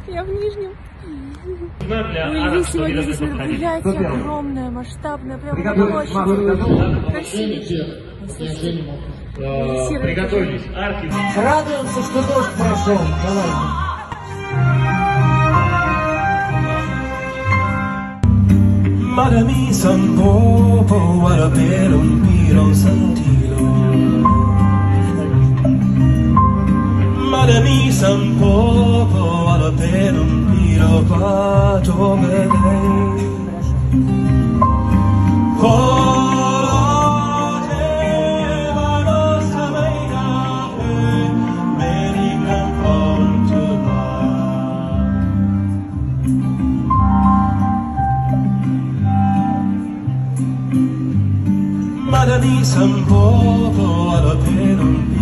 Я в Нижнем. У Ильи сегодня здесь мероприятие огромное, масштабное, прям очень красивое. Приготовились. Арки. Радуемся, что дождь прошел. Madami san popo wala per un piro santilo. Madami san popo wala per un piro pato vedei. Madami san popo alla pena un